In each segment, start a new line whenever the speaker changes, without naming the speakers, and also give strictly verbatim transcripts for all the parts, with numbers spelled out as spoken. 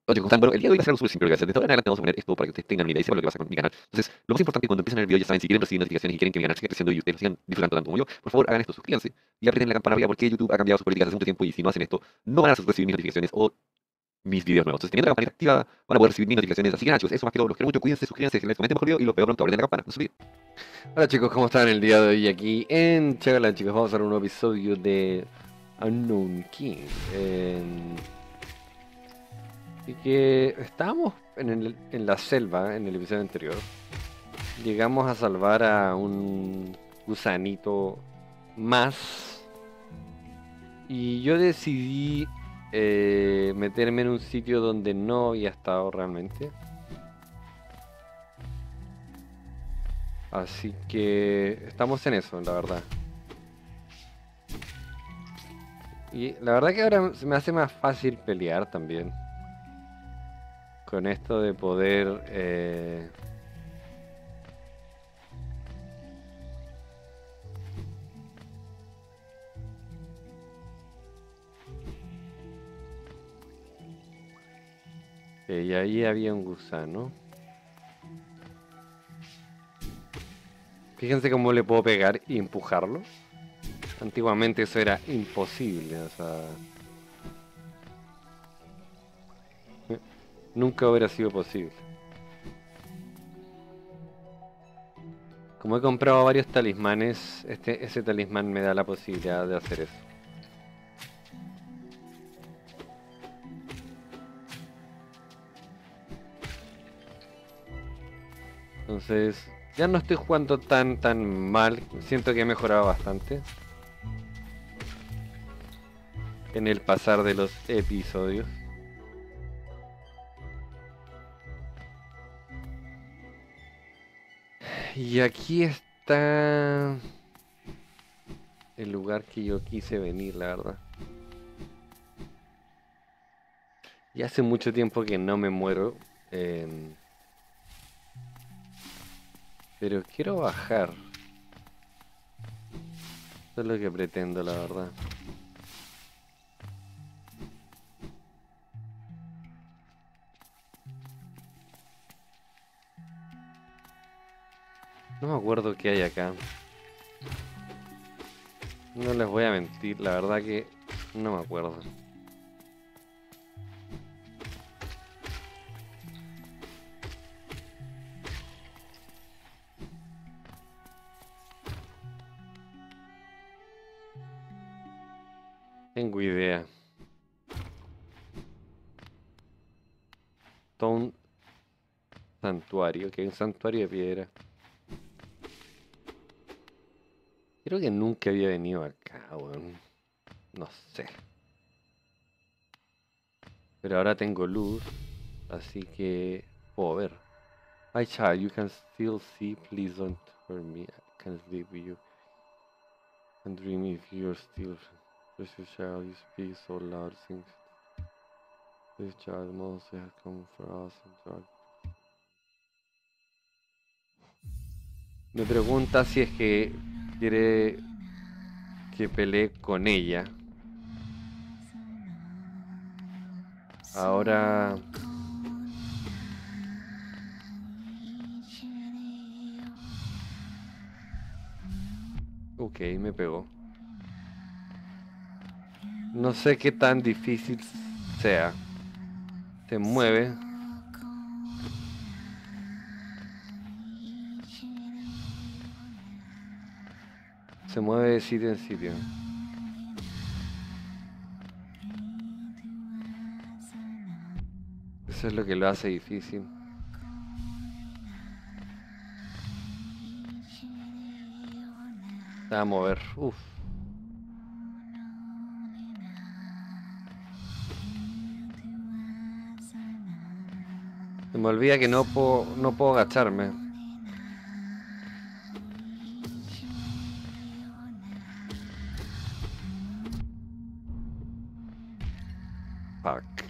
Oye, ¿cómo están? Bueno, el día de hoy va a ser algo súper simple lo que voy a hacer. Desde ahora en adelante vamos a poner esto para que ustedes tengan una idea y sepan lo que pasa con mi canal. Entonces, lo más importante cuando empiezan el video, ya saben, si quieren recibir notificaciones y quieren que mi canal siga creciendo y ustedes lo sigan disfrutando tanto como yo, por favor hagan esto, suscríbanse y aprieten la campana arriba porque YouTube ha cambiado sus políticas hace mucho tiempo y si no hacen esto, no van a recibir mis notificaciones o mis videos nuevos. Entonces, teniendo la campanita activa, van a poder recibir mis notificaciones. Así que nada, chicos, eso más que todo, los quiero mucho, cuídense, suscríbanse, que les comenten mejor video y los veo pronto, aprieten la campana, no se olviden.
Hola chicos, ¿cómo están el día de hoy aquí en Chagalan? Chicos, vamos a hacer un nuevo episodio de Unknown King. En- Y que estábamos en, el- en la selva en el episodio anterior. Llegamos a salvar a un gusanito más. Y yo decidí eh, meterme en un sitio donde no había estado realmente. Así que estamos en eso, la verdad. Y la verdad que ahora se me hace más fácil pelear también. Con esto de poder... eh, eh, y ahí había un gusano. Fíjense cómo le puedo pegar y empujarlo. Antiguamente eso era imposible, o sea... eh, Nunca hubiera sido posible. Como he comprado varios talismanes, este, ese talismán me da la posibilidad de hacer eso. Entonces, ya no estoy jugando tan tan mal. Siento que he mejorado bastante en el pasar de los episodios. Y aquí está el lugar que yo quise venir, la verdad. Y hace mucho tiempo que no me muero. em, pero quiero bajar. Eso es lo que pretendo, la verdad. No me acuerdo qué hay acá. No les voy a mentir, la verdad que no me acuerdo. Tengo idea. Todo un santuario, que hay un santuario de piedra. Creo que nunca había venido acá, weón. No sé. Pero ahora tengo luz, así que puedo ver. Hi child, you can still see, please don't hurt me. I can sleep with you. And dream if you're still precious child, you speak so loud, things. This child must have come for us and drug. Me pregunta si es que quiere que pelee con ella. Ahora... Ok, me pegó. No sé qué tan difícil sea. Se mueve. Se mueve de sitio en sitio. Eso es lo que lo hace difícil. Se va a mover. Uf. Se me olvida que no puedo, no puedo agacharme. Fuck.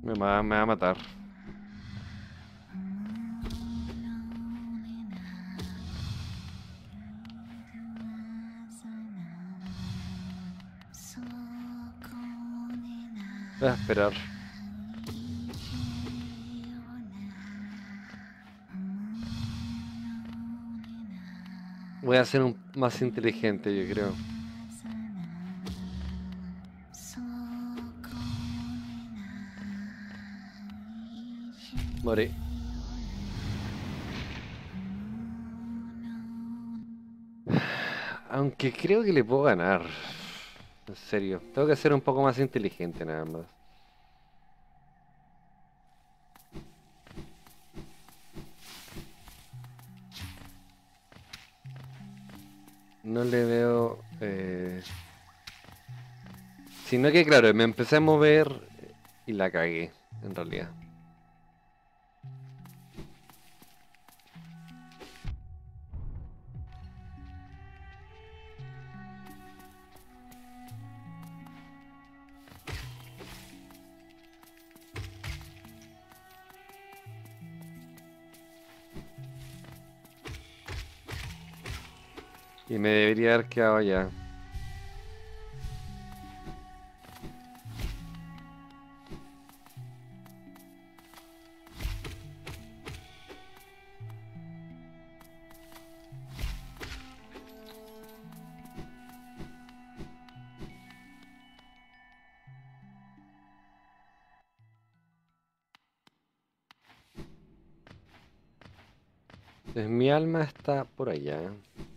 Me va, me va a matar. Voy a esperar. Voy a ser un más inteligente, yo creo. Morí. Aunque creo que le puedo ganar. En serio. Tengo que ser un poco más inteligente nada más. No le veo... Eh... Sino que claro, me empecé a mover y la cagué, en realidad. Y me debería haber quedado allá. Entonces mi alma está por allá.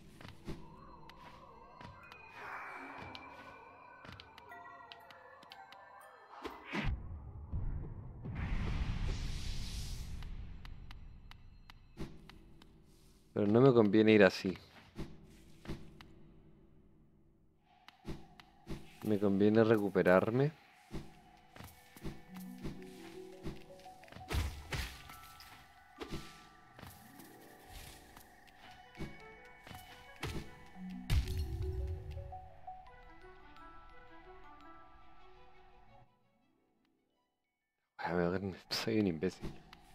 Pero no me conviene ir así. Me conviene recuperarme. A ver, soy un imbécil.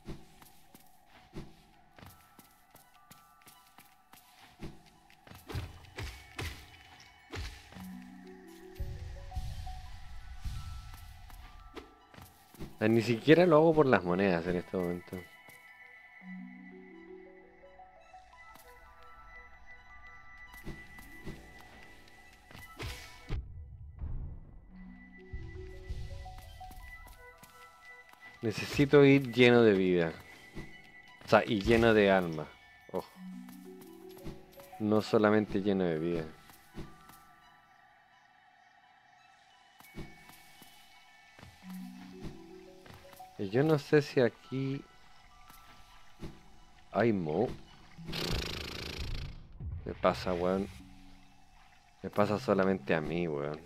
Ah, ni siquiera lo hago por las monedas en este momento. Necesito ir lleno de vida. O sea, y lleno de alma. Ojo. No solamente lleno de vida. Y yo no sé si aquí hay mo. Me pasa, weón. Me pasa solamente a mí, weón.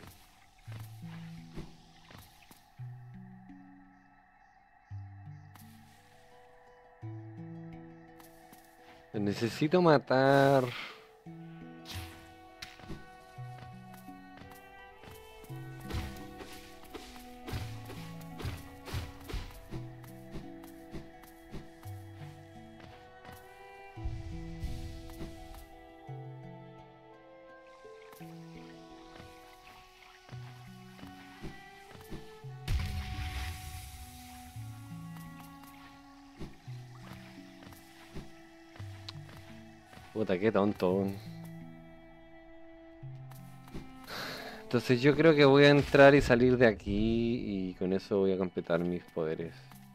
Necesito matar. Puta, qué tonto, weón. Entonces yo creo que voy a entrar y salir de aquí y con eso voy a completar mis poderes.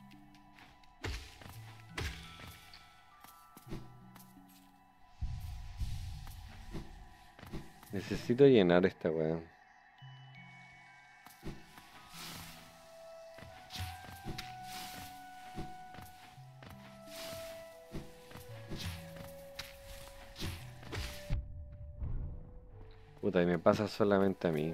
Necesito llenar esta weá. Puta, y me pasa solamente a mí.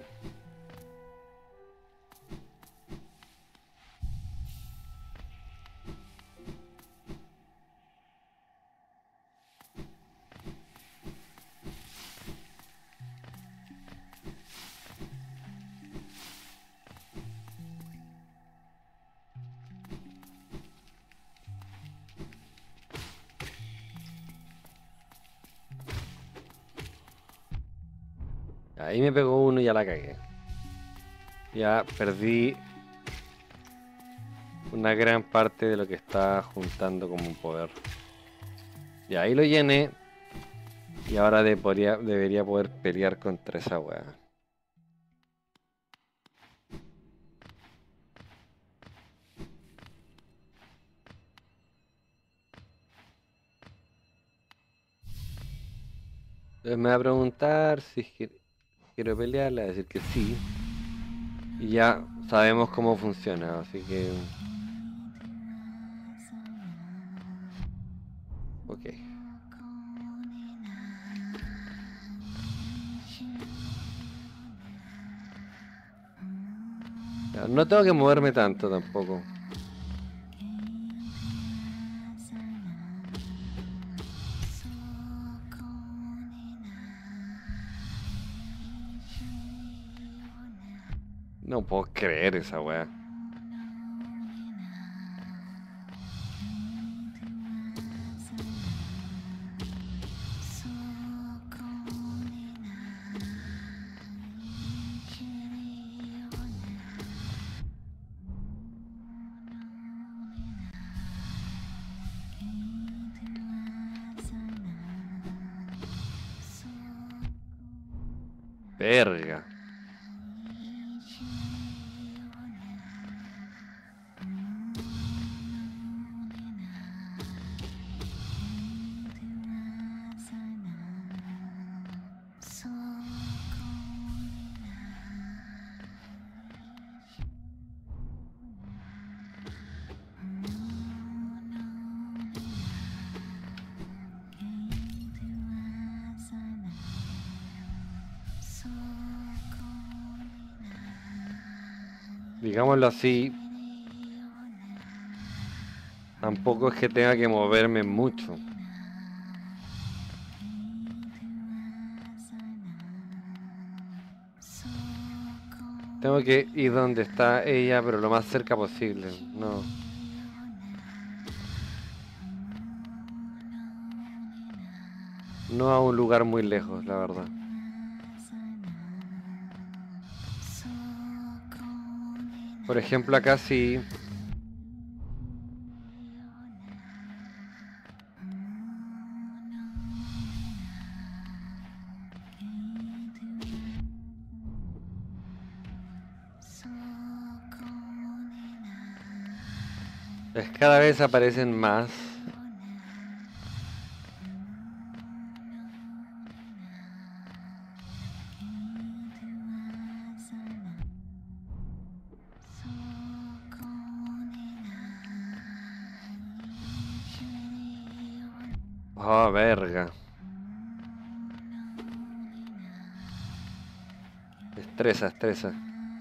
Ahí me pegó uno y ya la cagué. Ya perdí una gran parte de lo que estaba juntando como un poder. Y ahí lo llené. Y ahora de podría- debería poder pelear contra esa weá. Entonces me va a preguntar si es que quiero pelear, le voy a decir que sí. Y ya sabemos cómo funciona, así que... Ok. Ya, no tengo que moverme tanto tampoco. No puedo creer esa weá. Verga. Digámoslo así, tampoco es que tenga que moverme mucho. Tengo que ir donde está ella, pero lo más cerca posible. No. No a un lugar muy lejos, la verdad. Por ejemplo, acá sí. Pues cada vez aparecen más. Oh, verga. Estresa, estresa.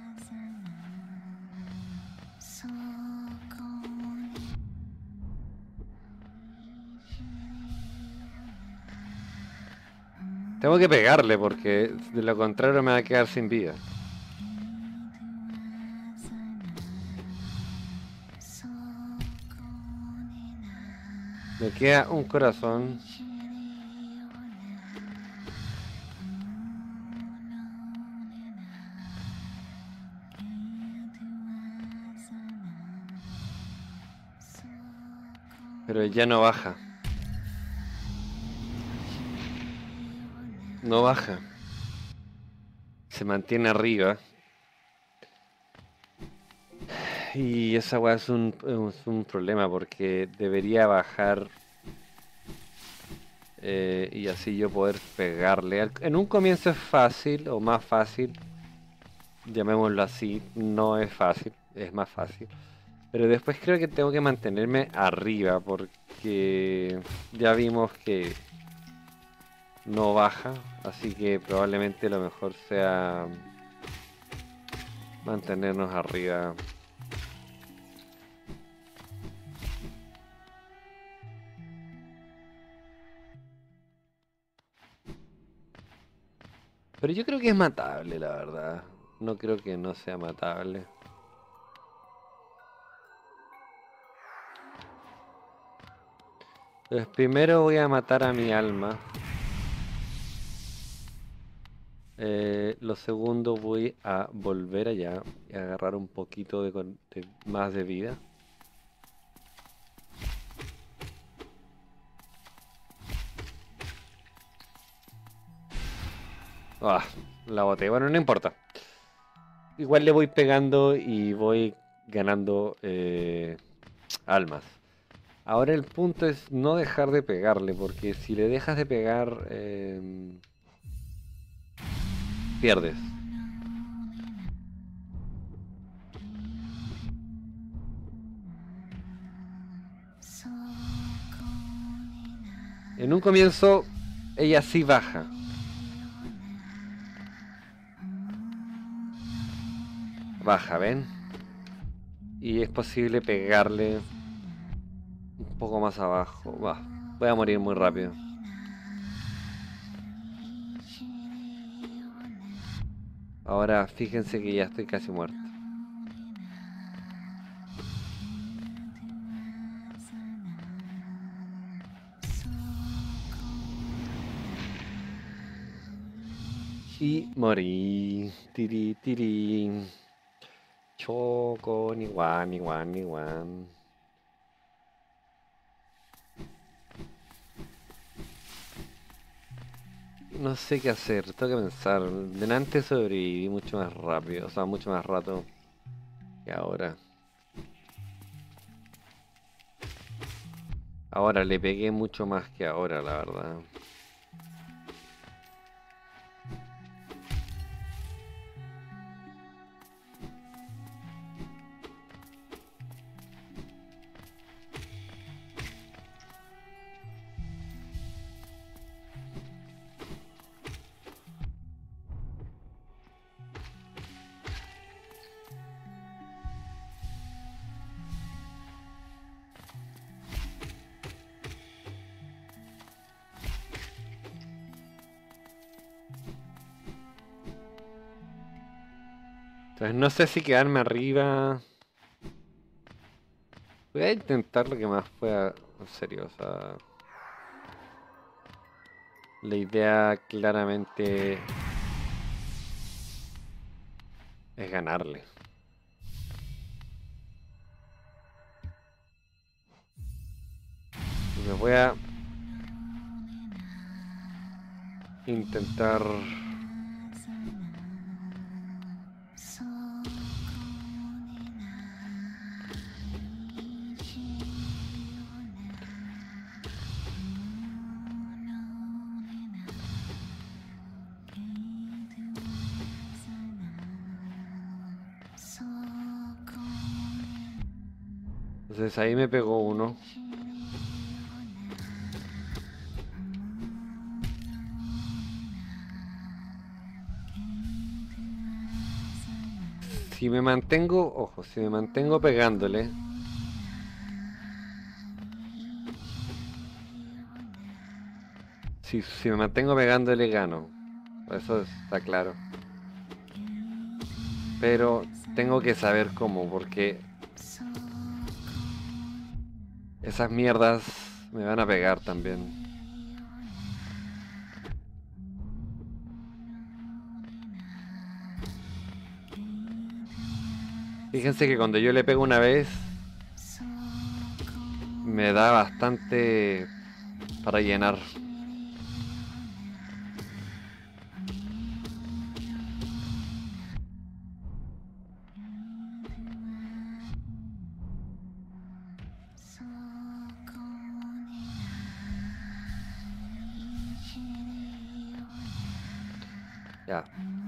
Tengo que pegarle porque de lo contrario me va a quedar sin vida. Me queda un corazón. Pero ya no baja. No baja. Se mantiene arriba. Y esa weá es un, es un problema porque debería bajar eh, y así yo poder pegarle. Al- En un comienzo es fácil o más fácil, llamémoslo así, no es fácil, es más fácil. Pero después creo que tengo que mantenerme arriba porque ya vimos que no baja, así que probablemente lo mejor sea mantenernos arriba. Pero yo creo que es matable, la verdad. No creo que no sea matable. Entonces primero voy a matar a mi alma. Eh, lo segundo, voy a volver allá y agarrar un poquito de, con- de más de vida. Ah, la boté. Bueno, no importa. Igual le voy pegando y voy ganando eh, almas. Ahora el punto es no dejar de pegarle, porque si le dejas de pegar, em, pierdes. En un comienzo, ella sí baja. Baja, ¿ven? Y es posible pegarle un poco más abajo. Bah, voy a morir muy rápido. Ahora fíjense que ya estoy casi muerto. Y morí. Tiri, tiri. Choco, ni guan, ni guan, ni guan. No sé qué hacer, tengo que pensar. Delante sobreviví mucho más rápido, o sea, mucho más rato que ahora. Ahora le pegué mucho más que ahora, la verdad. Entonces no sé si quedarme arriba. Voy a intentar lo que más pueda, en serio, o sea. La idea claramente es ganarle. Me voy a intentar. Entonces ahí me pegó uno. Si me mantengo, ojo, si me mantengo pegándole. Si, si me mantengo pegándole gano. Eso está claro. Pero tengo que saber cómo, porque esas mierdas me van a pegar también. Fíjense que cuando yo le pego una vez, me da bastante para llenar. Ya.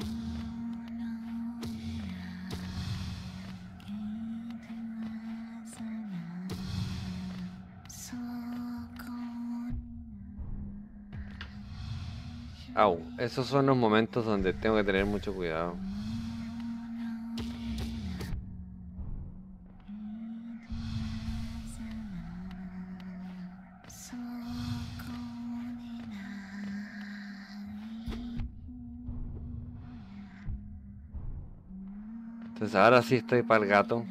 Au, esos son los momentos donde tengo que tener mucho cuidado. Entonces ahora sí estoy para el gato.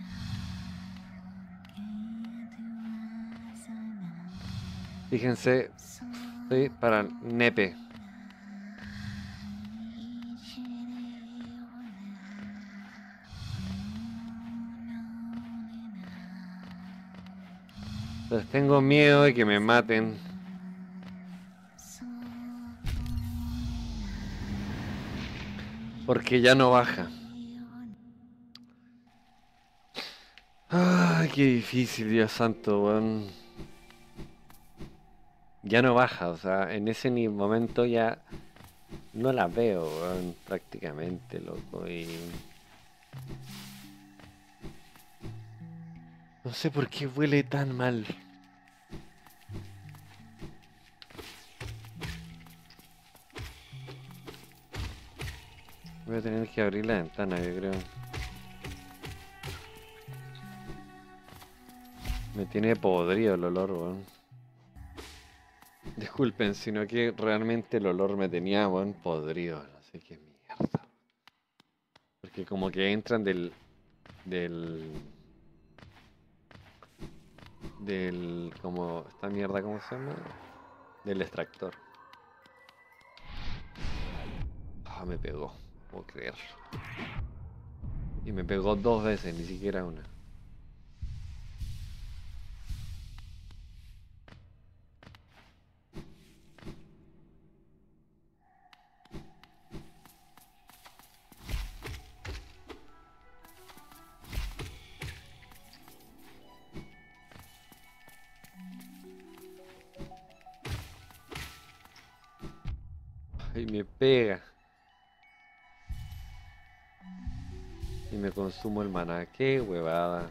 Fíjense, estoy para nepe. Entonces tengo miedo de que me maten. Porque ya no baja. Ay, qué difícil, Dios santo, weón. Ya no baja, o sea, en ese ni momento ya no la veo, weón, prácticamente, loco, y... No sé por qué huele tan mal. Voy a tener que abrir la ventana, yo creo. Me tiene podrido el olor, weón. Disculpen, sino que realmente el olor me tenía, weón, podrido. No sé qué mierda. Porque como que entran del... Del... Del... Como... Esta mierda, ¿cómo se llama? Del extractor. Ah, me pegó. No puedo creer. Y me pegó dos veces, ni siquiera una. Y me pega. Y me consumo el maná. Qué huevada.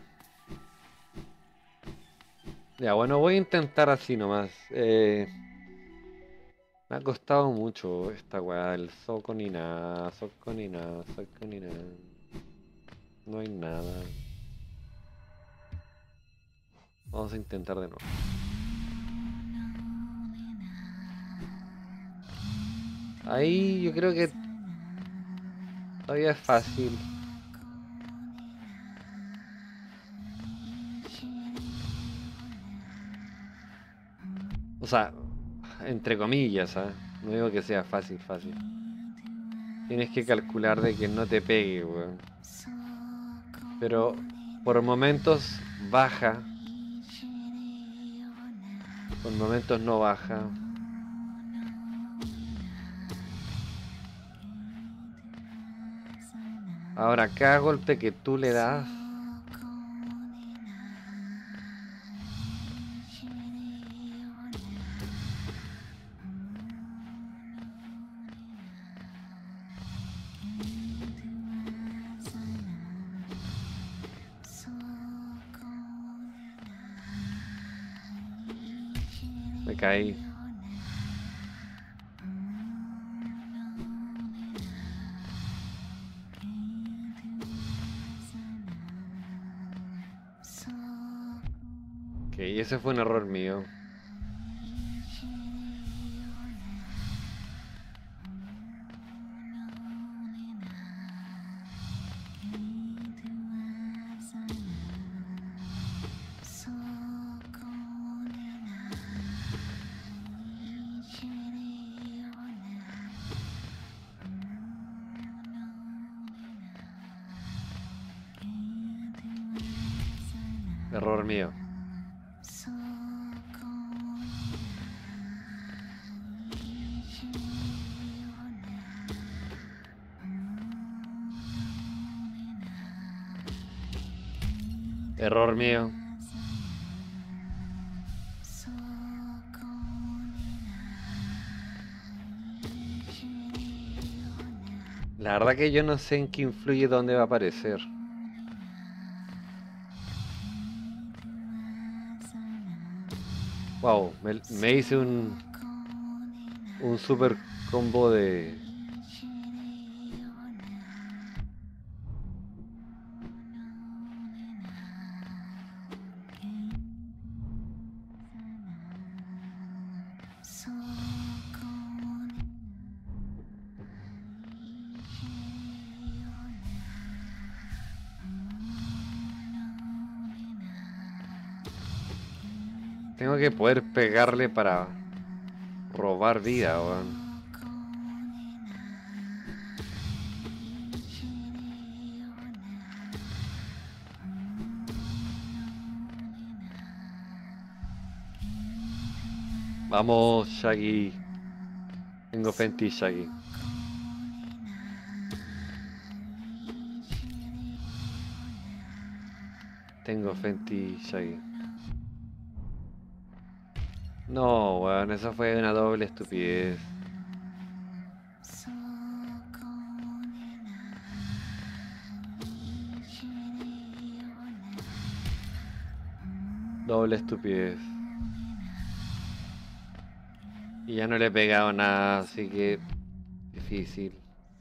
Ya, bueno, voy a intentar así nomás. Eh, me ha costado mucho esta weá del soco ni nada, soco ni nada, soco ni nada. No hay nada. Vamos a intentar de nuevo. Ahí yo creo que todavía es fácil. O sea, entre comillas, ¿ah? No digo que sea fácil, fácil. Tienes que calcular de que no te pegue, weón. Pero por momentos baja. Por momentos no baja. Ahora, cada golpe que tú le das... Me caí. Ok, ese fue un error mío. Error mío. Error mío. La verdad que yo no sé en qué influye dónde va a aparecer. Wow, me, me hice un un super combo de tengo que poder pegarle para robar vida, weón. Vamos, Shaggy. Tengo fe en ti, Shaggy. Tengo fe en ti, Shaggy. No, weón, eso fue una doble estupidez. Doble estupidez. Y ya no le he pegado nada, así que difícil.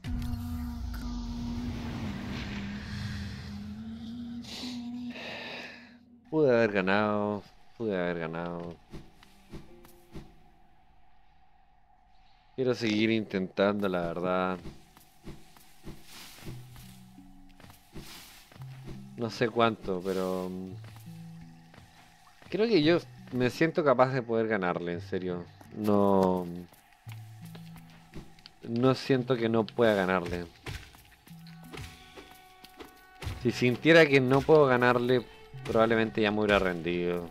Pude haber ganado, pude haber ganado. Quiero seguir intentando, la verdad. No sé cuánto, pero mm, creo que yo me siento capaz de poder ganarle, en serio. No, no siento que no pueda ganarle. Si sintiera que no puedo ganarle, probablemente ya me hubiera rendido.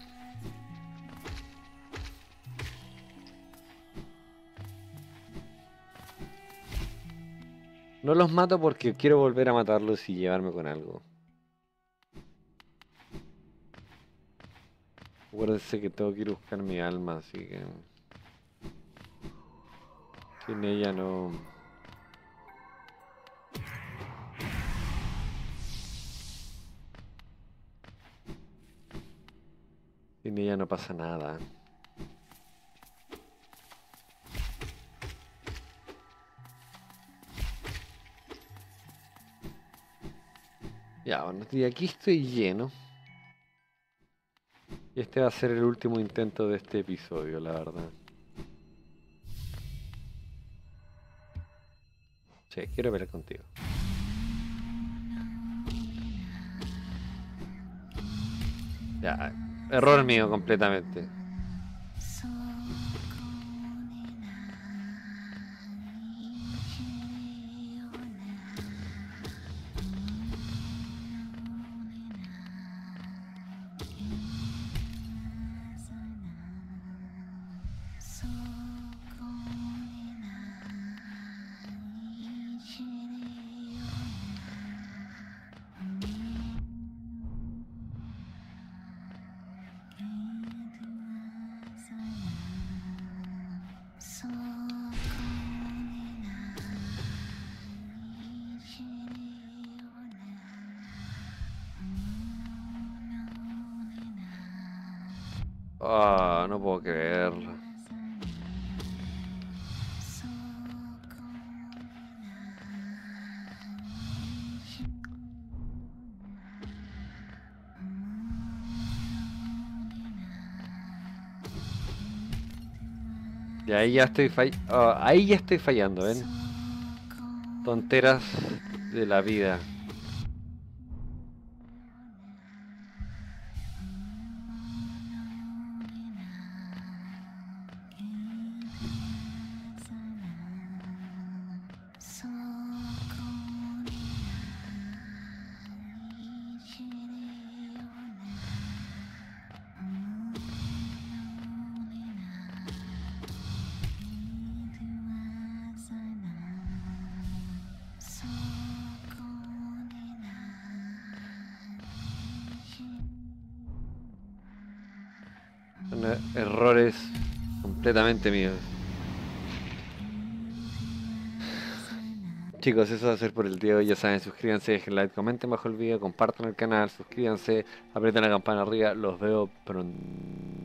No los mato porque quiero volver a matarlos y llevarme con algo. Acuérdense que tengo que ir a buscar mi alma, así que... Sin ella no... Sin ella no pasa nada. Ya, bueno, y aquí estoy lleno. Y este va a ser el último intento de este episodio, la verdad. Sí, quiero pelear contigo. Ya, error mío completamente. Ah, no puedo creerlo. Y ahí ya estoy fall... ah, ahí ya estoy fallando, ¿ven? Tonteras de la vida. Son er- errores completamente míos. Chicos, eso va a ser por el día de hoy. Ya saben, suscríbanse, dejen like, comenten bajo el video, compartan el canal, suscríbanse, aprieten la campana arriba. Los veo pronto.